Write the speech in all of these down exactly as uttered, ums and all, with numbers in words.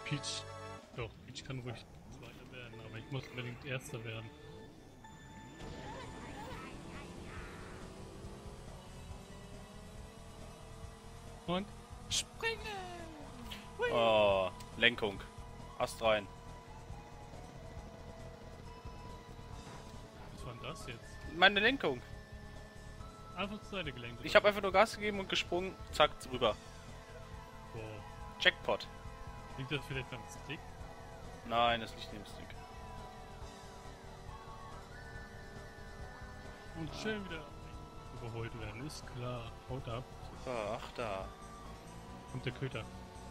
Peach. Doch, Peach kann ruhig Zweiter werden, aber ich muss unbedingt Erster werden. Und springen! Hui. Oh, Lenkung. Ast rein. Was war denn das jetzt? Meine Lenkung. Einfach zur Seite gelenkt. Ich habe einfach nur Gas gegeben und gesprungen. Zack, rüber. Boah. Jackpot. Liegt das vielleicht am Stick? Nein, das liegt neben dem Stick. Und schön wieder überholt werden, ist klar. Haut ab. Super, ach da. Kommt der Köter.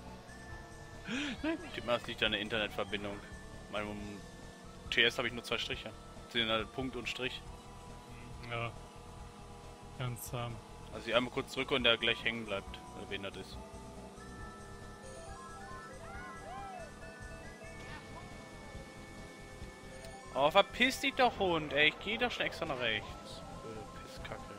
Tipp mal, das liegt an der Internetverbindung. Meinem T S habe ich nur zwei Striche. Sind halt Punkt und Strich. Ja. Ganz zahm. Also ich einmal kurz zurück und der gleich hängen bleibt, weil er behindert ist. Oh, verpiss dich doch, Hund, ey. Ich geh doch schon extra nach rechts. Blöde Pisskacke.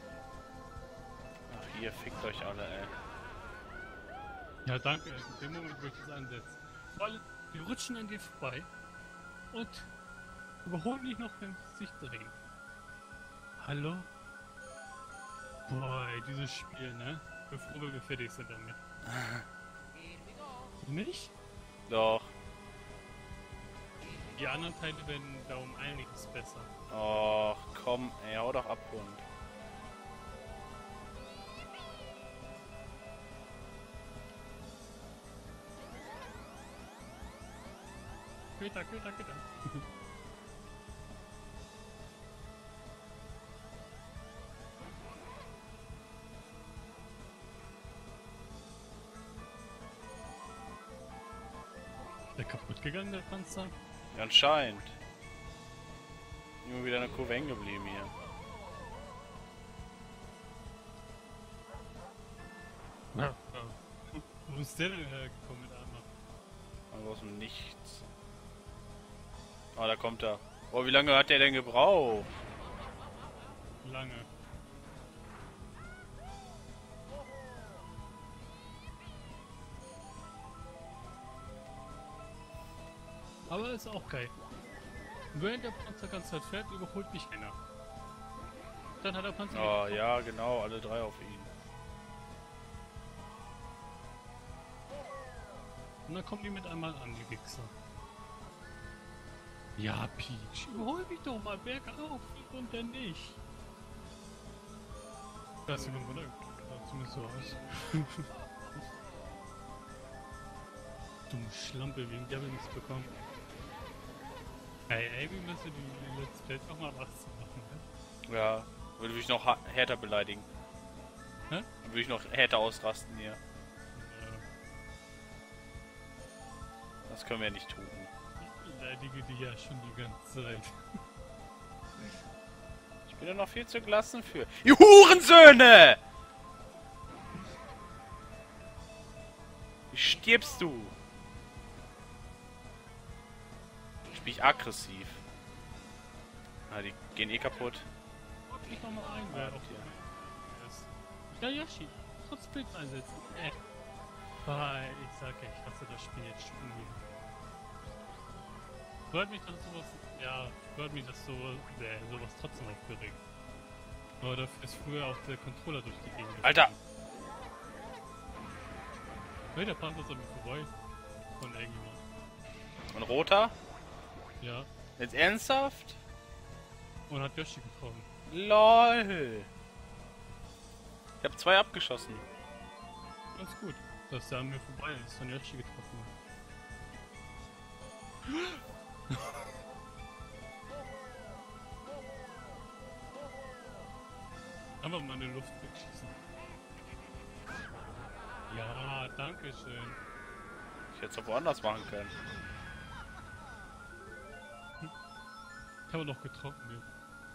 Ach, hier, fickt euch alle, ey. Ja, danke. In dem Moment, wo ich das einsetze. Vor allem, die rutschen an dir vorbei und überholen dich noch, wenn sie sich drehen. Hallo? Boah, ey, dieses Spiel, ne? Bevor wir fertig sind damit. Nicht? Doch. Die anderen Teile werden da um einiges besser. Och, komm, ey, hau doch ab, Hund. Köter, Köter, Köter. Ist der kaputt gegangen, der Panzer? Ja, anscheinend. Immer wieder eine Kurve hängen geblieben hier. Ja. Ja. Wo ist der denn hergekommen mit einmal? Aber aus dem Nichts. Ah, da kommt er. Oh, wie lange hat der denn gebraucht? Lange. Aber ist auch geil. Während der Panzer ganz Zeit fährt, überholt mich einer. Dann hat der Panzer... Oh, ja, genau, alle drei auf ihn. Und dann kommen die mit einmal an, die Wichser. Ja, Peach, überhol mich doch mal bergauf, wie und denn nicht? Das ist immer runter. Sieht zumindest so aus. Dumme Schlampe, wegen der will nichts bekommen. Ey, ey, wie müssen die Let's Play noch mal was zu machen, ne? Ja, würde ich noch ha- härter beleidigen. Hä? Dann würde ich noch härter ausrasten hier. Ja. Das können wir nicht tun. Ich beleidige die ja schon die ganze Zeit. Ich bin ja noch viel zu gelassen für. Ihr Hurensöhne! Wie stirbst du? Spiel ich aggressiv. Ah, die gehen eh kaputt. Ich noch mal ein, wer auf Ja, Yoshi, trotz Pilz einsetzen. Äh. Weil ich sag ja, ich hasse das Spiel jetzt schon wieder. Freut mich, dass sowas. Ja, freut mich, dass so, äh, sowas trotzdem aufgeregt. Aber dafür ist früher auch der Controller durch die Gegend. Alter! Hey, der Panzer ist an mir vorbei. Von irgendjemand. Ein roter? Ja. Jetzt ernsthaft? Und hat Yoshi getroffen. LOL! Ich hab zwei abgeschossen. Ganz gut, dass der an mir vorbei ist und Yoshi getroffen hat. Einfach mal in die Luft wegschießen. Ja, danke schön. Ich hätte es auch woanders machen können. Ich habe noch getroffen, ja.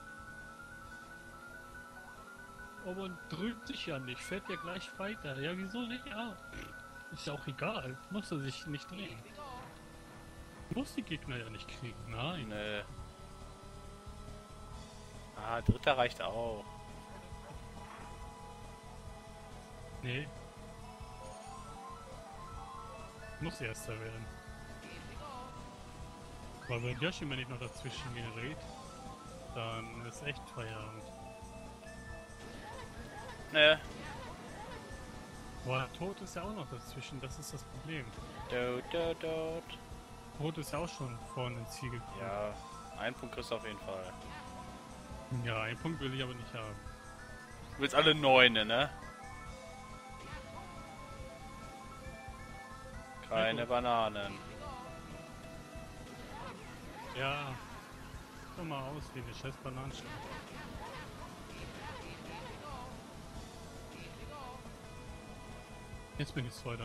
Aber man drückt sich ja nicht, fährt ja gleich weiter. Ja, wieso nicht? Ja. Ist ja auch egal. Muss er sich nicht drehen. Muss die Gegner ja nicht kriegen, nein. Nee. Ah, dritter reicht auch. Nee. Muss Erster werden. Weil wenn Yoshi mir nicht noch dazwischen gerät, dann ist echt Feierabend. Ne. Boah, Tod ist ja auch noch dazwischen, das ist das Problem. Dot, dot, dot. Tod ist ja auch schon vorne ins Ziel gekommen. Ja, einen Punkt kriegst du auf jeden Fall. Ja, einen Punkt will ich aber nicht haben. Du willst alle Neune, ne? Keine Bananen. Ja, schau mal aus wie eine scheiß Bananenschale. Jetzt bin ich Zweiter.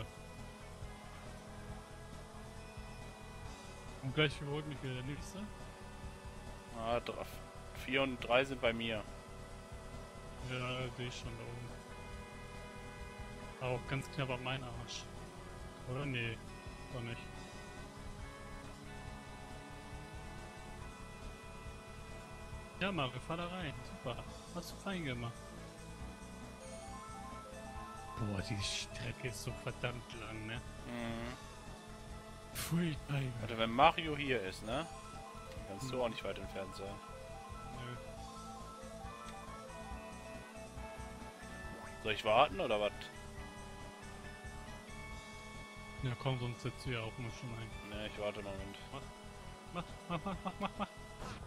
Und gleich überholt mich wieder der Nächste. Ah, vier und drei sind bei mir. Ja, sehe ich schon da oben. Aber auch ganz knapp an meinen Arsch. Oder? Nee, doch nicht. Ja, Mario, fahr da rein. Super. Hast du fein gemacht. Boah, die Strecke ist so verdammt lang, ne? Mhm. Pfui, Alter. Also wenn Mario hier ist, ne? Dann kannst du auch nicht weit entfernt sein. Nö. Soll ich warten oder was? Ja komm, sonst setzt du ja auch immer schon ein. Ne, ich warte einen Moment. Mach, mach, mach, mach, mach, mach.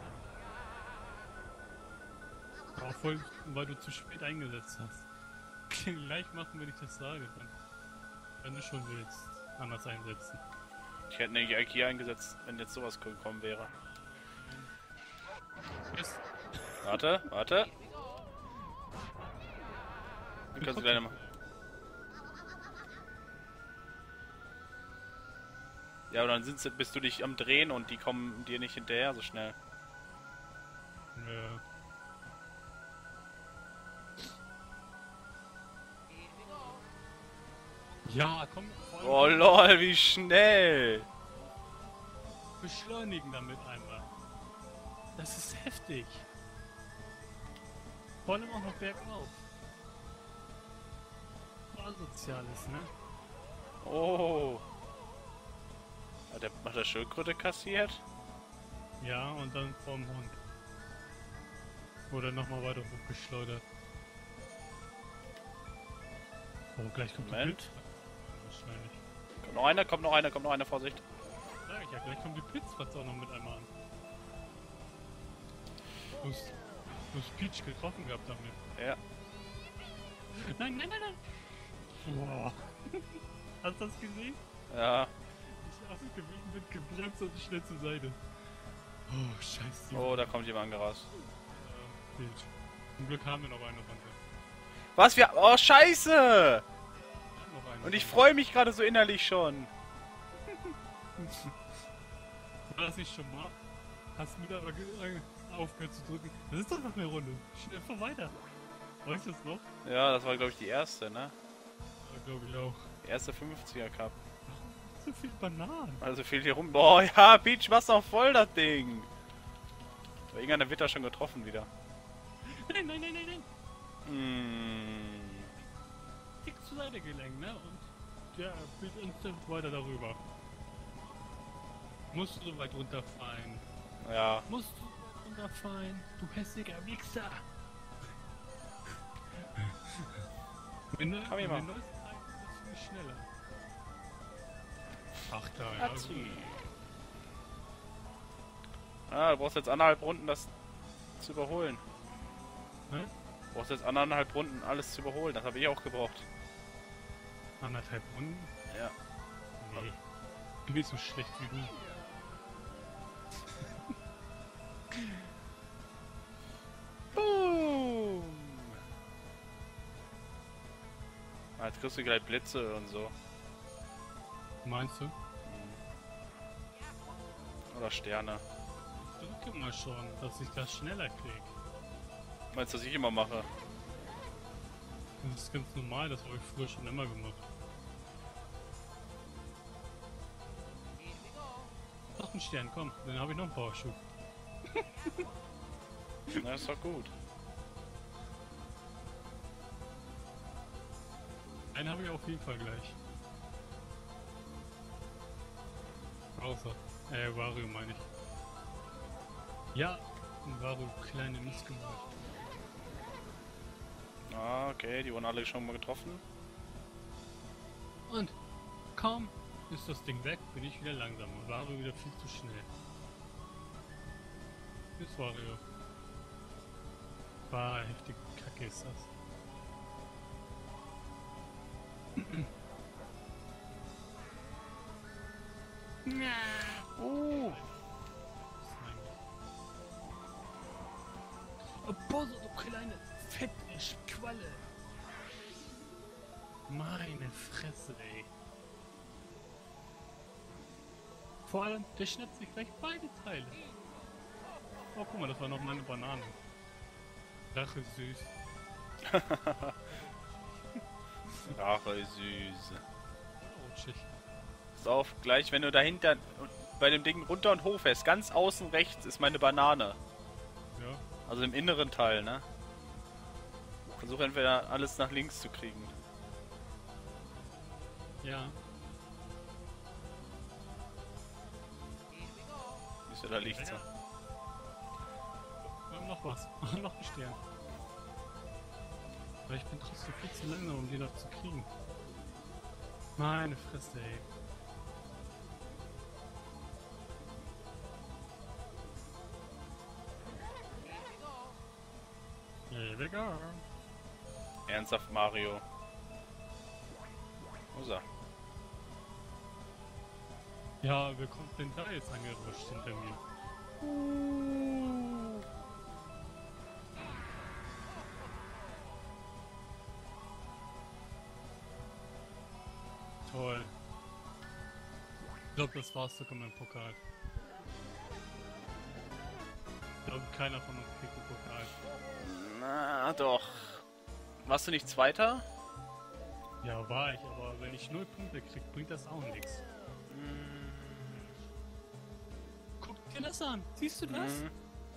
Auch voll, weil du zu spät eingesetzt hast. Gleich machen, wenn ich das sage, dann. Wenn du schon willst, anders einsetzen. Ich hätte nämlich eigentlich eingesetzt, wenn jetzt sowas gekommen wäre. Yes. Warte, warte. Dann kannst du gleich mal. Ja, aber dann sind sie, bist du dich am Drehen und die kommen dir nicht hinterher so schnell. Ja. Ja, komm. Oh lol, wie schnell! Beschleunigen damit einmal. Das ist heftig. Vor allem auch noch bergauf. Asoziales, ne? Oh. Hat der, hat der Schildkröte kassiert? Ja, und dann vorm Hund. Oder nochmal weiter hochgeschleudert. Oh, gleich kommt Moment. die Pit. Wahrscheinlich. Kommt noch einer, kommt noch einer, kommt noch einer, Vorsicht. Sag ich ja, gleich kommt die Pitzfatz auch noch mit einmal an. Du hast, du hast Peach getroffen gehabt damit. Ja. Nein, nein, nein, nein! Boah. Hast du das gesehen? Ja. Ich habe gewinnt mit gebremst und schnell zur Seite. Oh, scheiße. Oh, da kommt jemand angerast. Äh, Peach. Zum Glück haben wir noch eine Runde. Was wir. Oh, scheiße! Wir haben noch eine Und ich Runde. freue mich gerade so innerlich schon. War das nicht schon mal? Hast du mit aber ge- aufgehört zu drücken? Das ist doch noch eine Runde. Schnell fahr weiter. Weißt du das noch? Ja, das war glaube ich die erste, ne? Ja, glaube ich auch. Die erste fünfziger Cup. So viel Bananen. Also fehlt hier rum. Boah, ja, Peach, machst noch voll das Ding. Aber irgendeiner wird da schon getroffen wieder. Nein, nein, nein, nein, nein. Hm. Tick zur Seite gelenkt, ne? Und ja, bis instant weiter darüber. Musst du so weit runterfallen. Ja. Musst du so weit runterfallen, du hässlicher Wichser. Wenn du Komm hier mal. wenn du neues Teil bist du nicht schneller. Ach da, ja. Atzi. Ah, du brauchst jetzt anderthalb Runden, das zu überholen. Ne? Du brauchst jetzt anderthalb Runden, alles zu überholen. Das habe ich auch gebraucht. Anderthalb Runden? Ja. Nee. Ich bin nicht so schlecht wie du. Boom! Ah, jetzt kriegst du gleich Blitze und so. Meinst du? Oder Sterne. Drücke mal schon, dass ich das schneller krieg. Meinst du, was ich immer mache? Das ist ganz normal, das habe ich früher schon immer gemacht. Noch ein Stern, komm, dann habe ich noch einen Powerschub. Na, ist doch gut. Einen habe ich auf jeden Fall gleich. Bowser. Äh, Wario meine ich. Ja, ein Wario kleine Mist gemacht. Ah, okay, die wurden alle schon mal getroffen. Und kaum ist das Ding weg, bin ich wieder langsam und Wario wieder viel zu schnell. Ist Wario. Bah, heftige Kacke ist das. Uh. Oh, Bowser, du kleine fette Qualle. Meine Fresse, ey. Vor allem, der schnappt sich gleich beide Teile. Oh, guck mal, das war noch meine Banane. Rache süß. Rache süß. Rutschig. Pass auf, gleich wenn du dahinter bei dem Ding runter und hoch fährst, ganz außen rechts ist meine Banane. Ja. Also im inneren Teil, ne? Versuche entweder alles nach links zu kriegen. Ja. Siehst du, da liegt sie. Wir haben noch was. Noch ein Stern. Aber ich bin trotzdem viel zu langsam, um die noch zu kriegen. Meine Fresse, ey. Here we go. Ernsthaft, Mario. Wo ist er? Ja, wer kommt denn da jetzt angeruscht hinter mir? Toll. Ich glaube, das war's sogar mein Pokal. Ich glaube, keiner von uns kriegt den Pokal. Na doch. Warst du nicht Zweiter? Ja, war ich, aber wenn ich null Punkte krieg, bringt das auch nichts. Hm. Guck dir das an. Siehst du das? Mhm.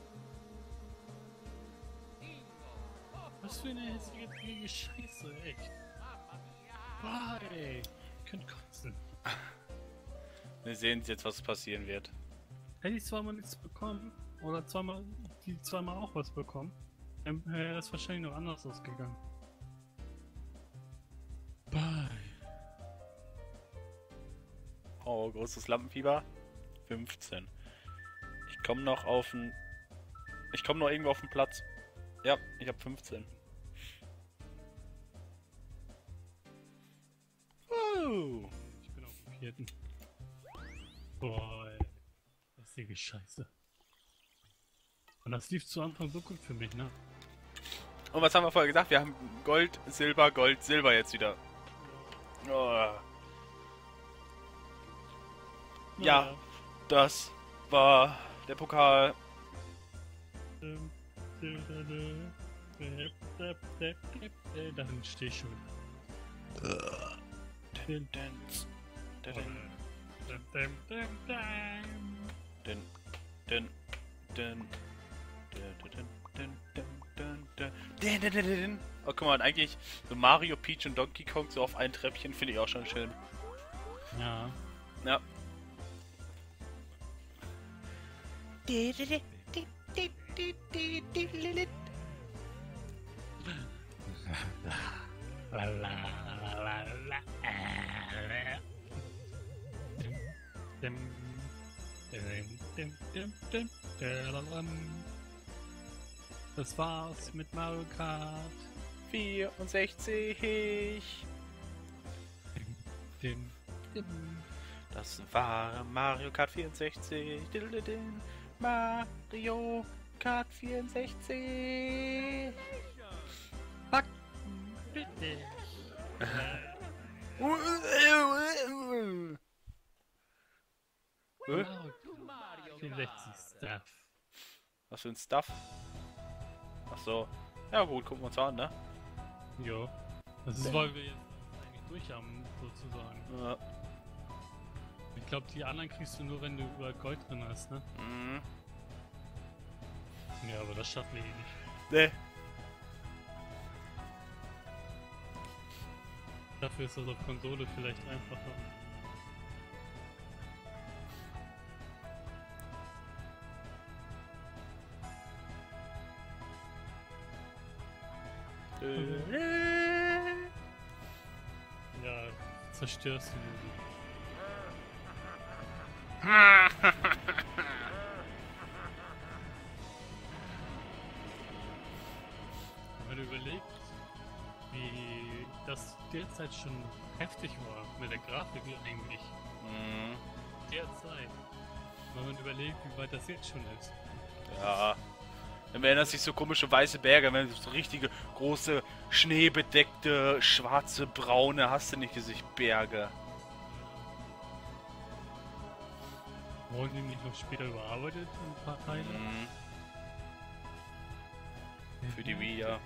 Was für eine hässliche dreckige Scheiße, echt. Boah, ey. Ich könnte kotzen. Wir sehen jetzt, was passieren wird. Hätte ich zweimal nichts bekommen, oder zweimal, die zweimal auch was bekommen, dann wäre es wahrscheinlich noch anders ausgegangen. Bye. Oh, großes Lampenfieber. fünfzehn. Ich komme noch auf den... Ich komme noch irgendwo auf den Platz. Ja, ich habe fünfzehn. Uh. Ich bin auf dem vierten. Boah, ey. Hässliche Scheiße. Und das lief zu Anfang so gut für mich, ne? Und was haben wir vorher gesagt? Wir haben Gold, Silber, Gold, Silber jetzt wieder. Oh. Ja, das war der Pokal. Darin stehe ich schon. Den, den, den, den, den, den. Oh, guck mal, eigentlich so Mario, Peach und Donkey Kong so auf ein Treppchen finde ich auch schon schön. Ja. Ja. Das war's mit Mario Kart vierundsechzig. Dim, dim. Das war Mario Kart vierundsechzig. Mario Kart vierundsechzig. Fuck. Bitte. vierundsechzig Stuff. Was für ein Stuff? Ach so. Ja gut, gucken wir uns an, ne? Jo. Das ist, weil wir jetzt eigentlich durch haben, sozusagen. Ja. Ich glaube, die anderen kriegst du nur, wenn du überall Gold drin hast, ne? Mhm. Ja, aber das schaffen wir eh nicht. Ne. Dafür ist das auf Konsole vielleicht einfacher. zerstörst du sie. Wenn du überlegst, wie das derzeit schon heftig war mit der Grafik eigentlich. Mhm. Derzeit. Wenn man überlegt, wie weit das jetzt schon ist. Ja. Dann werden das sich so komische weiße Berge, wenn du so richtige große, schneebedeckte, schwarze, braune, hast du nicht Gesicht Berge. Wurden die nicht noch später überarbeitet, ein paar Teile? Mhm. Für die Wii, ja.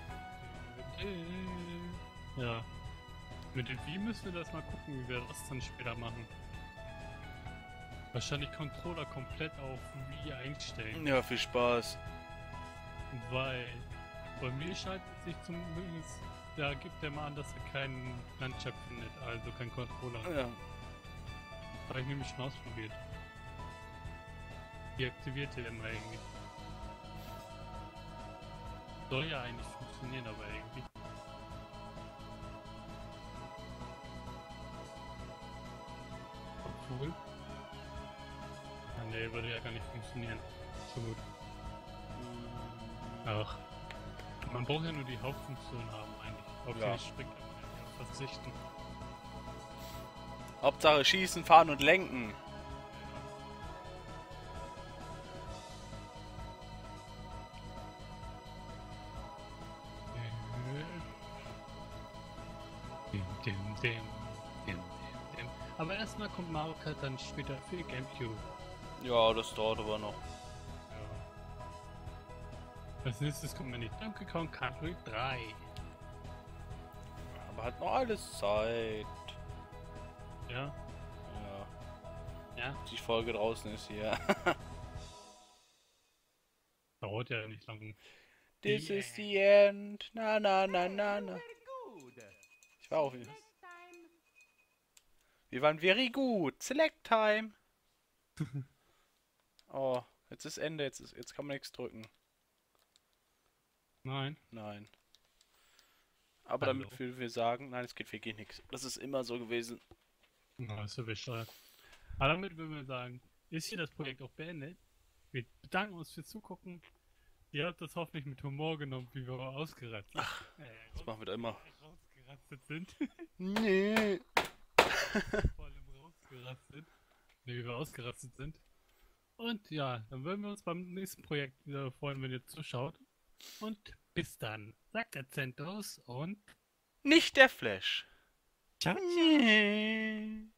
Ja. Mit dem Wii müssen wir das mal gucken, wie wir das dann später machen. Wahrscheinlich Controller komplett auf Wii einstellen. Ja, viel Spaß. Weil bei mir scheint es sich zumindest, da gibt er mal an, dass er keinen Nunchuck findet, also kein Controller. Ja. Habe ich nämlich schon ausprobiert. Deaktiviert er immer irgendwie. Soll ja eigentlich funktionieren, aber irgendwie. Obwohl. Ah, ne, würde ja gar nicht funktionieren. So gut. Ach. Man braucht ja nur die Hauptfunktion haben eigentlich. Auf Ja. die Strick kann man ja verzichten. Hauptsache schießen, fahren und lenken. Dim, dim, dim, dim, dim. Aber erstmal kommt Mario Kart dann später für GameCube. Ja, das dauert aber noch. Ja. Als nächstes kommt mir nicht Donkey Kong Country drei. Aber hat noch alles Zeit. Ja, Ja, ja. die Folge draußen ist hier. Dauert ja nicht lang. This The is the end. Na na na na na. Ich war auch wieder. Wir waren very gut. Select time. Oh, jetzt ist Ende. Jetzt, ist, jetzt kann man nichts drücken. Nein. Nein. Aber Hallo. damit will wir sagen, nein, es geht wirklich nichts. Das ist immer so gewesen. Na, ist ja bescheuert. Aber damit würden wir sagen, ist hier das Projekt auch beendet. Wir bedanken uns fürs Zugucken. Ihr habt das hoffentlich mit Humor genommen, wie wir ausgerastet, äh, Das machen wir da immer. rausgerastet sind. Nee. Vor allem rausgerastet. Ne, wie wir ausgerastet sind. Und ja, dann würden wir uns beim nächsten Projekt wieder freuen, wenn ihr zuschaut. Und bis dann. Sagt der Zentos und Nicht der Flash. ciao. Nee.